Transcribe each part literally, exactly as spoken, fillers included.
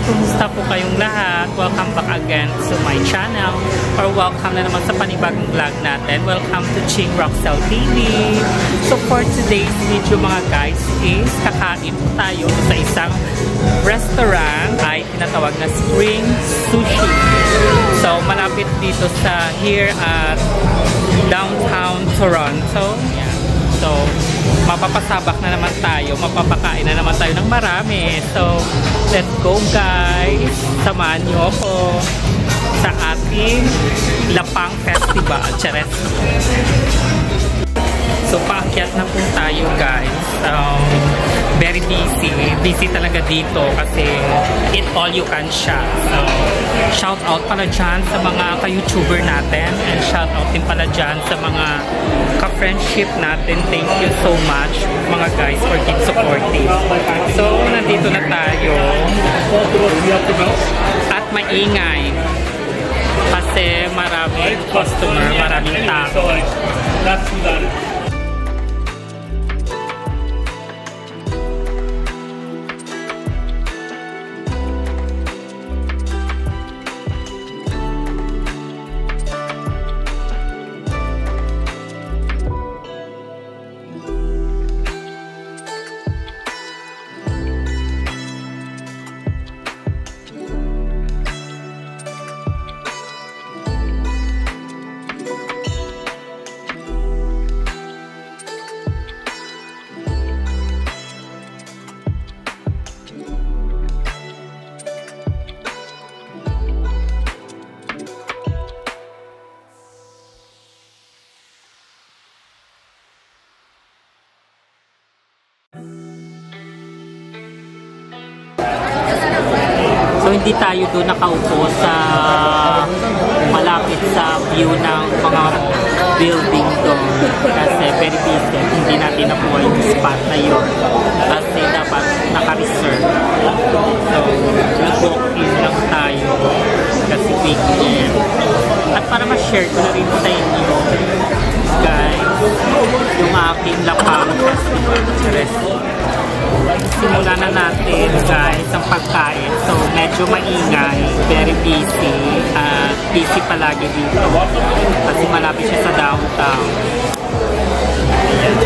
Kumusta po kayong lahat? Welcome back again to my channel or welcome na naman sa panibagong vlog natin. Welcome to Ching Roxel T V. So for today's video mga guys is kakain po tayo sa isang restaurant ay tinatawag na Spring Sushi. So malapit dito sa here at downtown Toronto. Yeah. So mapapasabak na naman tayo, mapapakain na naman tayo ng marami. So, let's go guys! Samahan niyo ako sa ating Lafang Festival. Chares! So, paakyat na po tayo guys. Um, very busy. Busy talaga dito kasi eat all you can shop. So, shout out pala dyan sa mga ka-YouTuber natin and shout out din pala dyan sa mga ka-friendship natin. Thank you so much mga guys for keep supporting. So, nandito na tayo at maingay kasi maraming customer, maraming tao. So hindi tayo doon nakaupo sa malapit sa view ng mga building doon kasi very busy. Hindi natin nakuha yung spot na yun kasi dapat naka-reserve. So nag-walk-in lang tayo kasi weekend. At para ma-share ko na rin sa inyo guys yung aking Lafang Festival. Simulan na natin guys ang pagkain. So medyo maingay, very busy at busy palagi dito kasi malapit siya sa downtown. Ayan.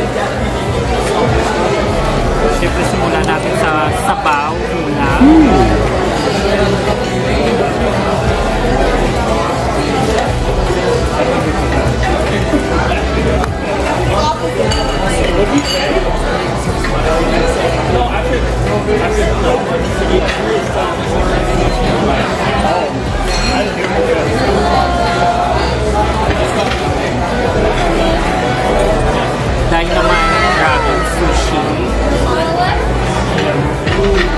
Siyempre simulan natin sa sabaw muna. Dynamite Dragon Sushi.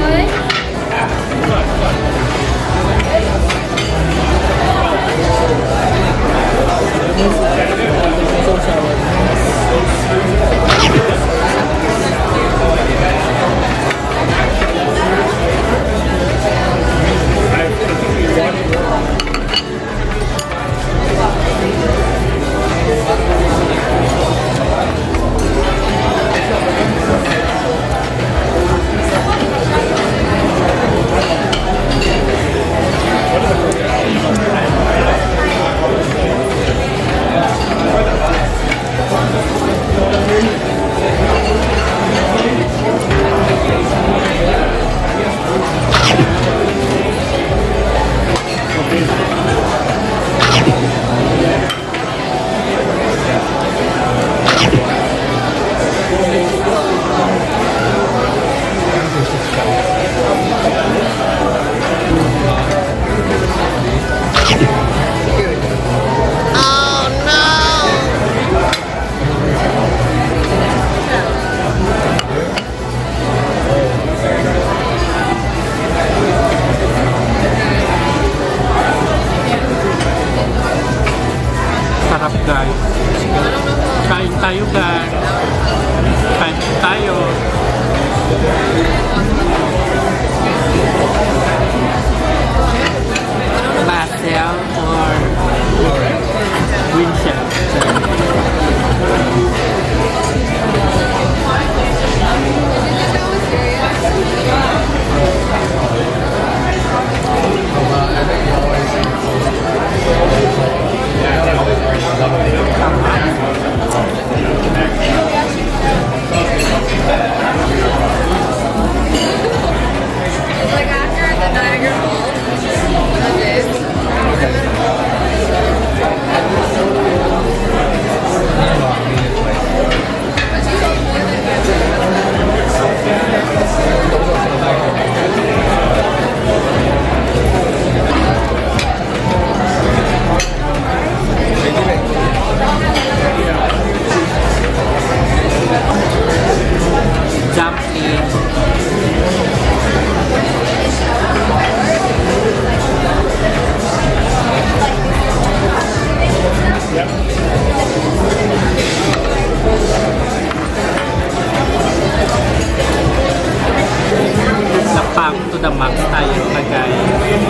Lafang to the max tayo mga guys.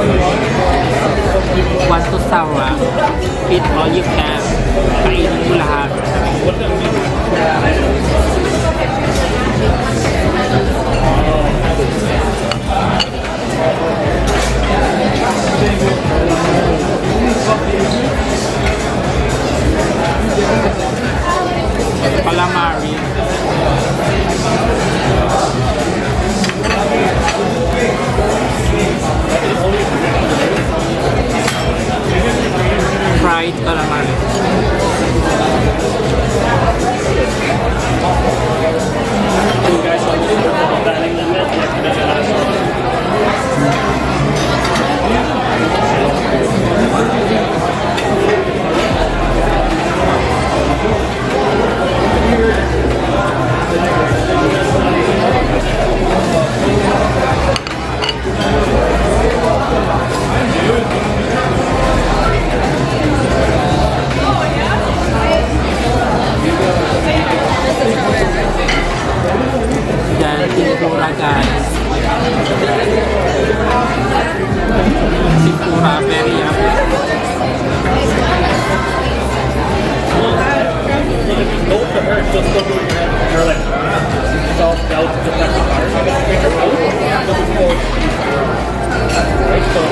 Want to sawa, eat all you can. Kainin mo lahat. Calamari. Fried calamari. Dan tempura guys. Tempura very yummy. Go to her, just go to your head. You're like, self doubt to protect the car. I'm gonna bring her out. Just go. Right, so.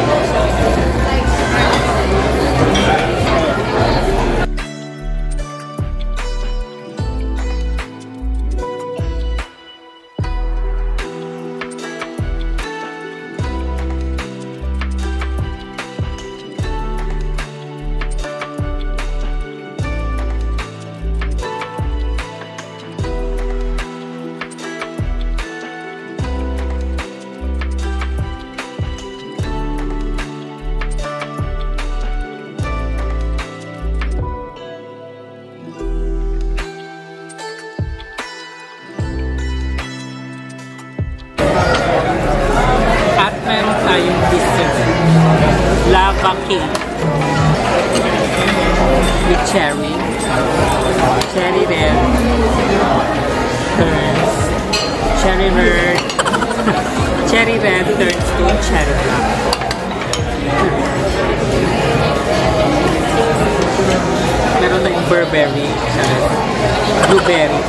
Tayong dessert. Lava cake. With cherry. Cherry red. Turns. Cherry red. Cherry red turns to cherry black. Meron na yung Burberry. Blueberry.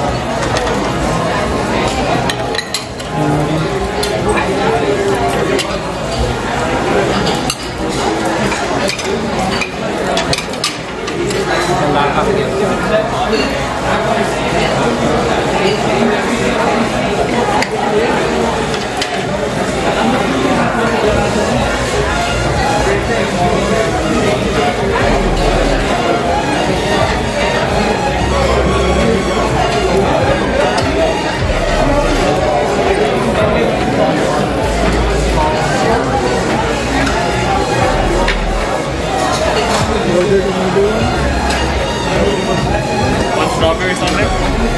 One strawberry on there.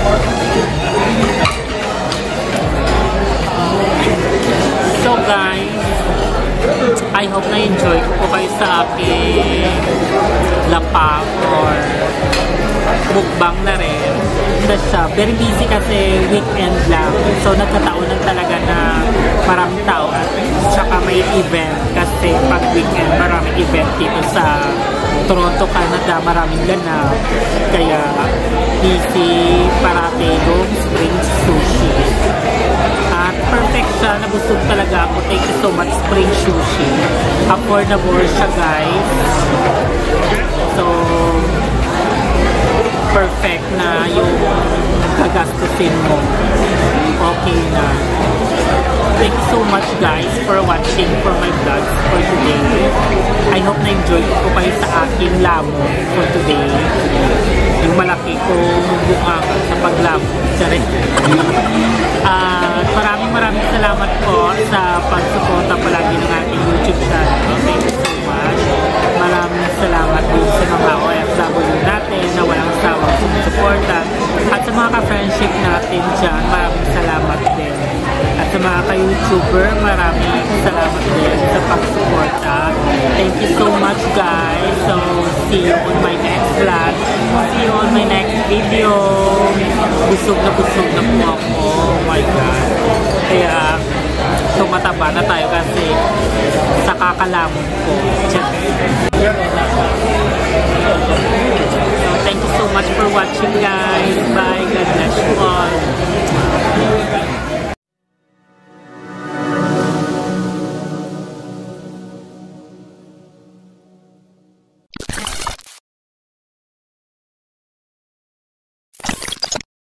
So guys, I hope na-enjoy ko po kayo sa aking lapang or mukbang na rin. Kasi siya, very busy kasi weekend lang. So nagkataon lang talaga na maraming tao at saka may event kasi pag weekend maraming event dito sa Toronto, Canada, maraming ganap. Kaya busy parati yung spring sushi. At perfect siya, nabusog talaga ako. Thank you so much, spring sushi. Affordable siya guys. So perfect na yung gagastusin mo. Okay na. Thank you so much guys for watching for my vlogs for today. I hope na-enjoy ko kayo sa aking lamon for today. Yung malaki kong bukangan sa paglamon. At uh, maraming maraming salamat po sa pagsuporta palagi ng ating YouTube channel. Thank you so much. Maraming salamat din sa mga O F W natin na walang sawang sumusuporta At sa mga ka-friendship natin dyan, maraming salamat din. At sa mga ka-YouTuber, maraming salamat din sa pag-suporta. Thank you so much guys. So, see you on my next vlog. See you on my next video. Busog na busog na po ako. Oh my God. Kaya, tumataba na tayo kasi sa kakalamon ko. So, thank you so much for watching guys. Bye. God bless you all.